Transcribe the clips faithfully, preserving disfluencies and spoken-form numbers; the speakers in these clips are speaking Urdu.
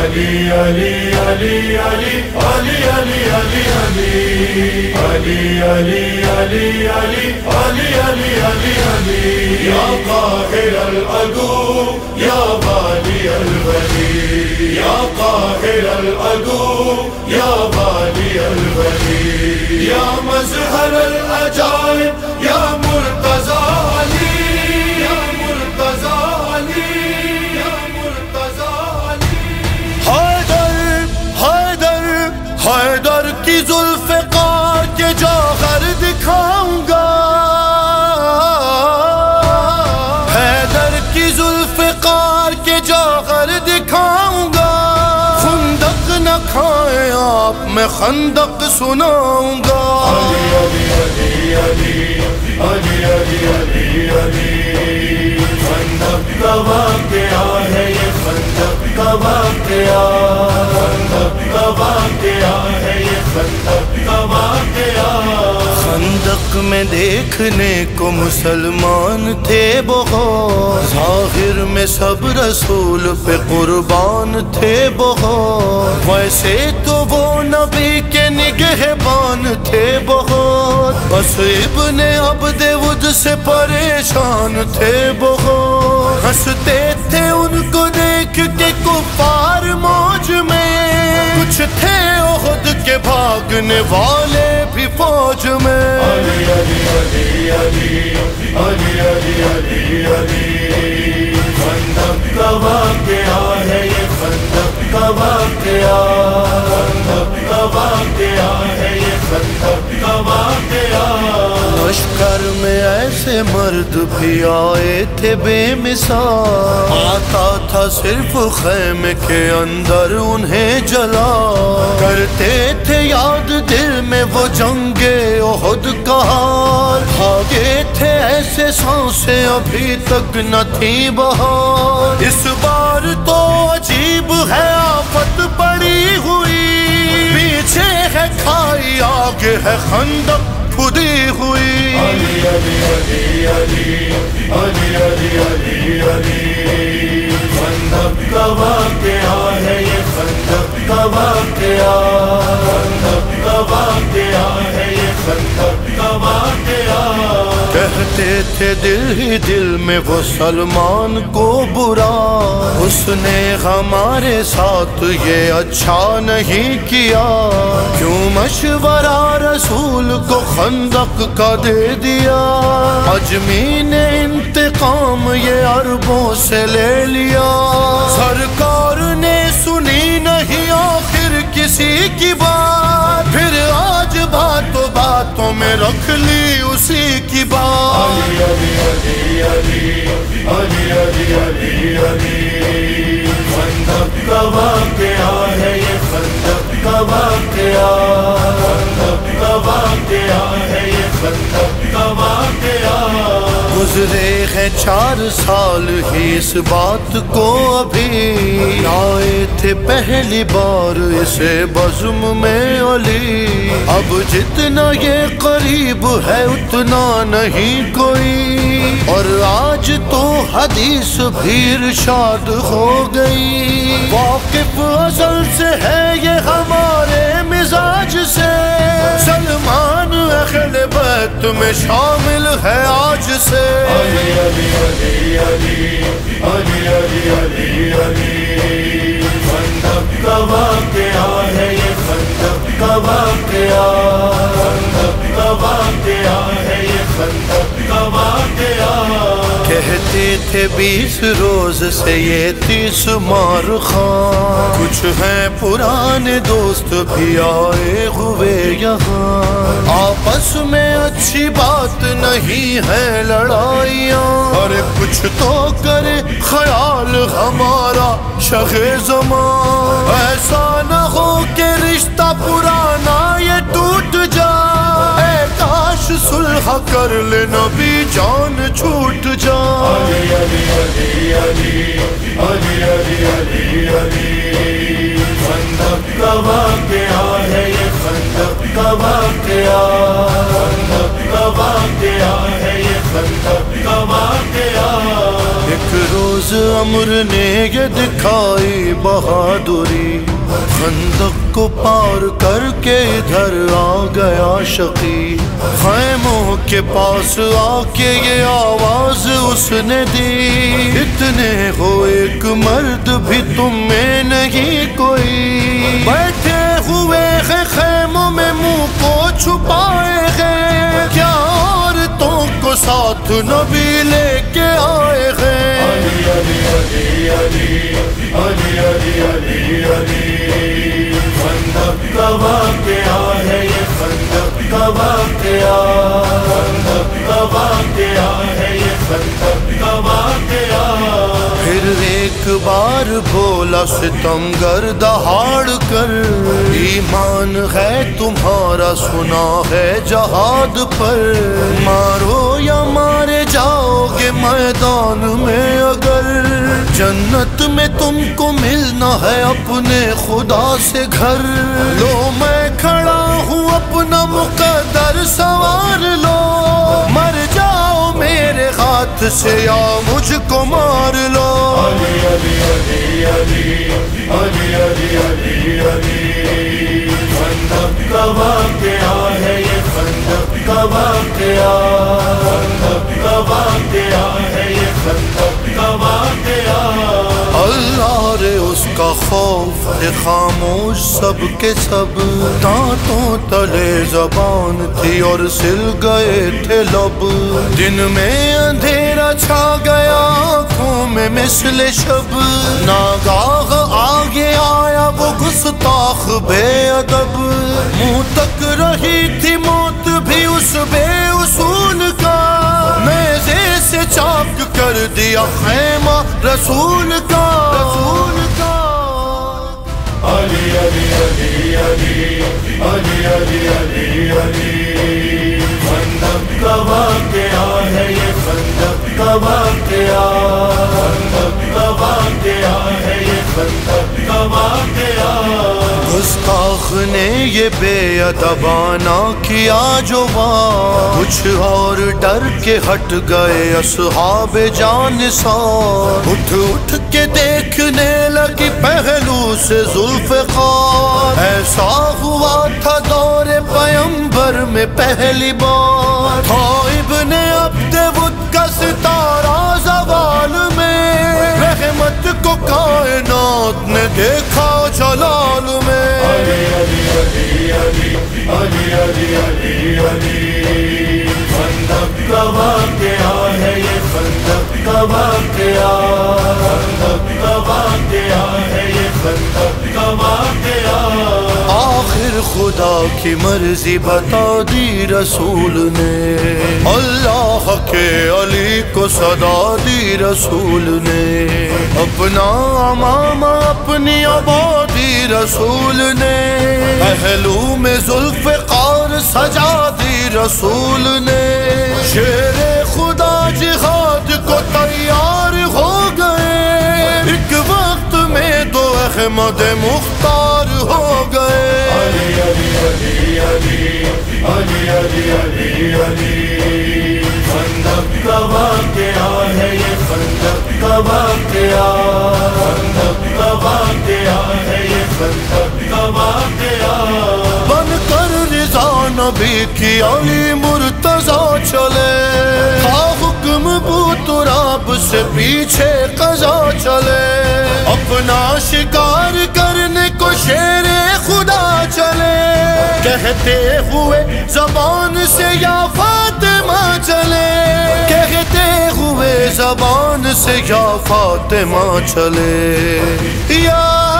علی علی علی علی علی علی علی علی علی علی علی علی علی علی علی یا قاہر العدو یا والی الولی یا قاہر العدو یا والی الولی یا مظہر العجائب یا مرتضی علی یا مرتضی علی یا مرتضی علی حیدر حیدر حیدر کی ذوالفقار کے جوہر دکھاؤں گا حیدر کی ذوالفقار کے جوہر دکھاؤں گا خندق نہ کھائیں آپ میں خندق سناؤں گا علی علی علی علی علی علی علی خندق کا واقعہ ہے یہ خندق کا واقعہ خندق کا واقعہ ہے یہ خندق کا واقعہ خندق میں دیکھنے کو مسلمان تھے بہت ظاہر میں سب رسول پہ قربان تھے بہت ویسے تو وہ نبی کے نگہبان تھے بہت بس ابن عبد ود سے پریشان تھے بہت ہنستے تھے ان کو دیکھ کے کفار موج میں کچھ تھے احد کے بھاگنے والے بھی فوج میں علی علی علی علی علی علی علی علی خندق کا واقعہ ہے یہ خندق کا واقعہ خندق کا واقعہ ہے یہ خندق کا واقعہ لشکر میں ایسے مرد بھی آئے تھے بے مثال آتا تھا صرف خیمے کے اندر انہیں جلا کرتے تھے یاد دل میں وہ جنگ احد کا حال بھاگے تھے ایسے سانسیں ابھی تک نہ تھی بہار اس بار تو عجیب ہے آفت پڑی ہوئی پیچھے ہے کھائی آگے ہے خندق کھدی ہوئی علی علی علی علی علی علی علی علی خندق کا واقعہ ہے یہ خندق کا واقعہ خندق کا واقعہ ہے یہ خندق کا واقعہ کہتے تھے دل ہی دل میں وہ سلمان کو برا اس نے ہمارے ساتھ یہ اچھا نہیں کیا کیوں مشورہ رسول کو خندق کا دے دیا اجمی نے انتقام یہ عربوں سے لے لیا سرکار نے سنی نہیں آخر کسی کی بات پھر آج باتوں باتوں میں رکھ لی اسی کی بات علی علی علی علی علی علی علی خندق کا واقعہ ہے یہ خندق کا واقعہ خندق کا واقعہ ہے یہ خندق کا واقعہ گزرے ہیں چار سال ہی اس بات کو ابھی آئے تھے پہلی بار اسے بزم میں علی اب جتنا یہ قریب ہے اتنا نہیں کوئی اور آج تو حدیث بھی ارشاد ہو گئی واقف ازل سے ہے یہ ہمارے مزاج سے سلمان اہل بیت میں شامل ہے آج سے علی علی علی علی علی علی علی علی خندق کا واقعہ ہے یہ خندق کا واقعہ خندق کا واقعہ ہے یہ خندق کا واقعہ کہتے تھے بیس روز سے یہ تیس مار خان کچھ ہیں پرانے دوست بھی آئے ہوئے یہاں آپس میں اچھی بات نہیں ہے لڑائیاں اور کچھ تو کرے خیال ہمارا شہ زمان ایسا نہ ہو کہ رشتہ پرانا یہ ٹوٹ جائے اے کاش صلح کر لے نبی جان چھوٹ جائے علی علی علی علی علی علی علی علی خندق کا واقعہ ہے یہ خندق کا واقعہ خندق کا واقعہ ہے یہ خندق کا واقعہ ایک روز عمر نے یہ دکھائی بہادری، خندق کو پار کر کے ادھر آ گیا شقی، خیموں کے پاس آ کے یہ آواز اس نے دی، اتنے ہو ایک مرد بھی تم میں نہیں کوئی، بیٹھے ہوئے ہیں خیموں میں منہ کو چھپائے ہیں، کیا عورتوں کو ساتھ نبی لے کے آئے ہیں، علی علی علی علی علی علی علی علی، خندق کا واقعہ ہے یہ، خندق کا واقعہ، خندق کا واقعہ ہے یہ، خندق کا واقعہ۔ پھر ایک بار بولا ستمگر دہاڑ کر، ایمان ہے تمہارا سنا ہے جہاد پر، مارو یا مارے جاؤ گے میدان میں اگر، جنت میں تم کو ملنا ہے اپنے خدا سے گھر، لو میں کھڑا ہوں اپنا مقدر سوار لو، مر جاؤ میرے ہاتھ سے یا مجھ کو مار لو، علی علی علی علی علی علی علی علی، خندق کا واقعہ ہے یہ، خندق کا واقعہ، خندق کا واقعہ ہے یہ، خندق کا واقعہ۔ اللہ رے اس کا خوف تھے خاموش سب کے سب، دانتوں تلے زبان تھی اور سل گئے تھے لب، دن میں اندھیرا چھا گیا آنکھوں میں مثل شب، ناگاہ آگے آیا وہ گستاخ بے ادب، منہ تک رہی تھی موت بھی اس بے اصول کا، نیزے سے چاک کر دیا خیمہ رسول کا، رسول کا، علی علی علی علی علی علی علی علی، خندق کا واقعہ ہے یہ، خندق کا واقعہ، خندق کا واقعہ ہے یہ، خندق کا واقعہ۔ گستاخ نے یہ بے ادبانہ کیا جو وہاں، کچھ اور ڈر کے ہٹ گئے اصحاب جانثار، اٹھ اٹھ کے دیکھنے لگی پہلو سے ذوالفقار، ایسا ہوا تھا دور پیمبر میں پہلی بار، تھا ابن عبد ود کا ستارہ زوال میں، رحمت کو کائنات نے دیکھا جلال میں، علی علی علی علی علی علی علی علی، خندق کا واقعہ ہے یہ، خندق کا واقعہ، خندق کا واقعہ ہے یہ، خندق کا واقعہ۔ آخر خدا کی مرضی بتا دی رسول نے، اللہ کے علی کو صدا دی رسول نے، اپنا امامہ اپنی آبادی رسول نے، پہلو میں ذوالفقار سجا دی رسول نے، شیر خدا جہاد کو تیار ہو گئے، ایک وقت میں دو احمد مختار ہو گئے، علی علی علی علی علی علی علی علی، خندق کا واقعہ ہے یہ، خندق کا واقعہ، خندق کا واقعہ ہے یہ، خندق کا واقعہ۔ بن کر رضا نبی کی علی مرتضیٰ چلے، تھا حکم بو تراب سے پیچھے قضا چلے، اپنا شکار کرنے کو شیر خدا چلے، کہتے ہوئے زبان سے یا فاطمہ چلے، کہتے ہوئے زبان سے یا فاطمہ چلے، یا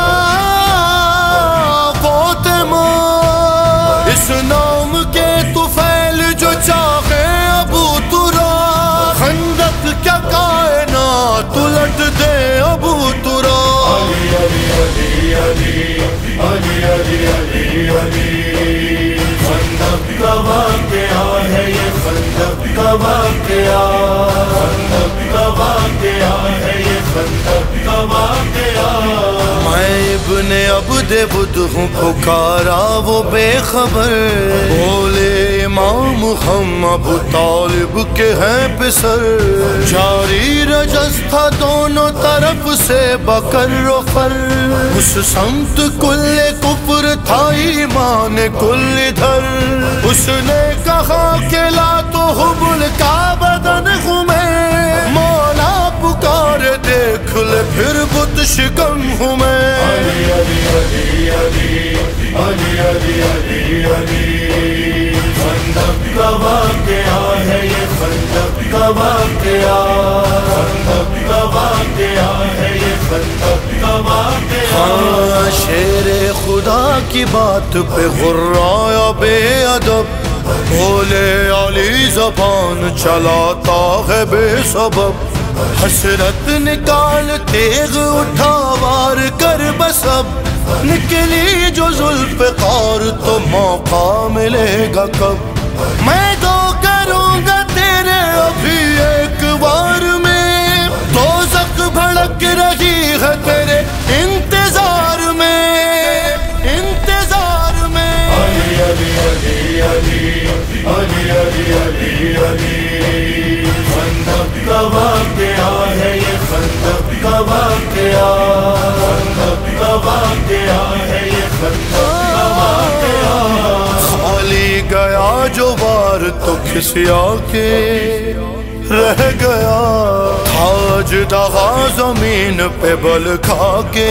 فاطمہ اس نام کے طفیل جو چاہے ابو تراب، خندق کیا کائنات الٹ دے ابو تراب، علی علی علی علی علی علی علی، خندق کا واقعہ ہے یہ، خندق کا واقعہ، خندق کا واقعہ ہے یہ، خندق کا واقعہ۔ میں ابن عبد ود ہوں پکارا وہ بے خبر، بولے امام ہم ابو طالب کے ہیں پسر، جاری رجز تھا دونوں طرف سے بکر و فر، اس سمت کل کفر تھا ایمان کل ادھر، اس نے کہا کہ لا تو حبل کا بدن ہمیں، مولا پکارے دیکھ لے پھر بت شکن ہوں میں، علی علی علی علی علی علی علی علی، خندق کا واقعہ ہے یہ، خندق کا واقعہ، خندق کا واقعہ ہے یہ، خندق کا واقعہ۔ ہاں شیر خدا کی بات پہ غرایا بے ادب، بولے علی زبان چلاتا ہے بے سبب، حسرت نکال تیغ اٹھا وار کر بسب، نکلی جو ذوالفقار تو موقع ملے گا کب، میں تو کروں گا تیرے ابھی ایک بار میں، دوزخ بھڑک رہی ہے تیرے انتظار میں، انتظار میں، علی علی علی علی علی علی علی علی، خندق کا واقعہ ہے یہ، خندق کا واقعہ، خندق کا واقعہ ہے یہ، خندق کا واقعہ۔ خالی گیا جو بار تو کھسیا کے رہ گیا، تاج دغا زمین پہ بل کھا کے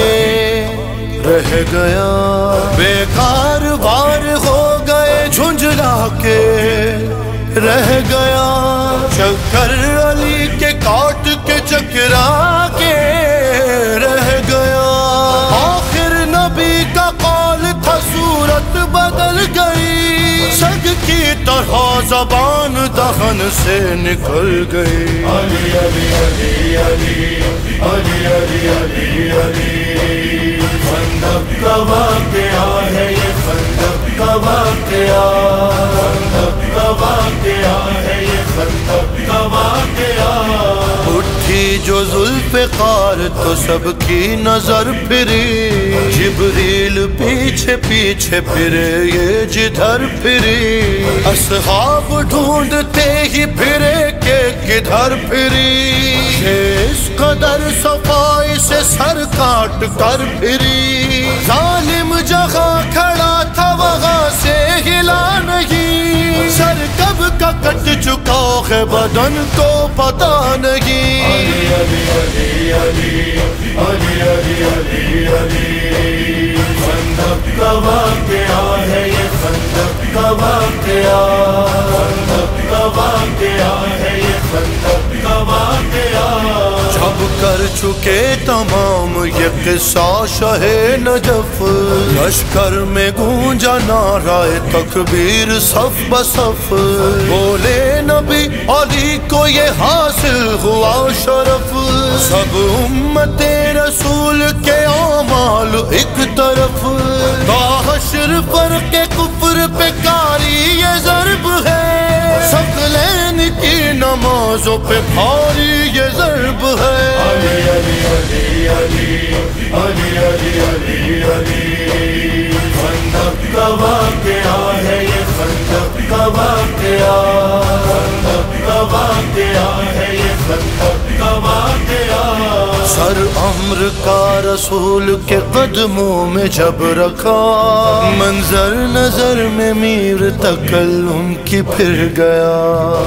رہ گیا، بیکار وار ہو گئے جھنجھلا کے رہ گیا، چکر علی کے کاٹ کے چکرا کے رہ گیا، آخر نبی کا قول تھا صورت بدل گئی، سگ کی طرح زبان دہن سے نکل گئی، علی علی علی علی علی علی علی علی، خندق کا واقعہ ہے یہ، خندق کا واقعہ، خندق کا واقعہ ہے یہ، خندق کا واقعہ۔ اٹھی جو ذوالفقار تو سب کی نظر پھری، جبریل پیچھے پیچھے پھرے یہ جدھر پھری، اصحاب ڈھونڈتے ہی پھرے کہ کدھر پھری، اس قدر صفائی سے سر کاٹ کر پھری، ظالم جہاں کھڑا تھا وہاں سے ہلا نہیں، سر کب کا کٹ چکا ہے بدن کو پتا نہیں، علی علی علی علی علی علی علی علی، خندق کا واقعہ ہے یہ، خندق کا واقعہ، خندق کا واقعہ ہے یہ، خندق کا واقعہ۔ جب کر چکے تمام یہ قصہ شاہ نجف، لشکر میں گونجا نعرہ تکبیر صف بصف، بولے نبی علی کو یہ حاصل ہوا شرف، سب امت رسول کے اعمال ایک طرف، تا حشر فرق کفر پہ کاری یہ ضرب ہے، ثقلین کی نمازوں پہ بھاری یہ ضرب ہے، علی علی علی علی علی علی علی علی، خندق کا واقعہ ہے یہ، خندق کا واقعہ، خندق کا واقعہ ہے یہ، خندق کا واقعہ۔ سر امر کا رسول کے قدموں میں جب رکھا، منظر نظر میں میر تکلم کی پھر گیا،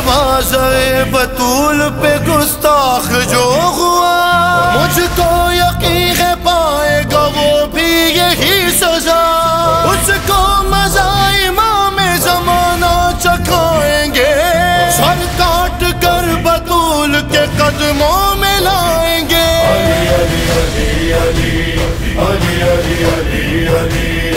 دروازہ بطول پہ گستاخ جو ہوا، مجھ کو یقین ہے پائے گا وہ بھی یہی سزا، اس کو مزہ امام زمانہ چکھائیں گے، سر کاٹ کر بطول کے قدموں میں لائیں گے، علی علی علی علی علی علی علی علی۔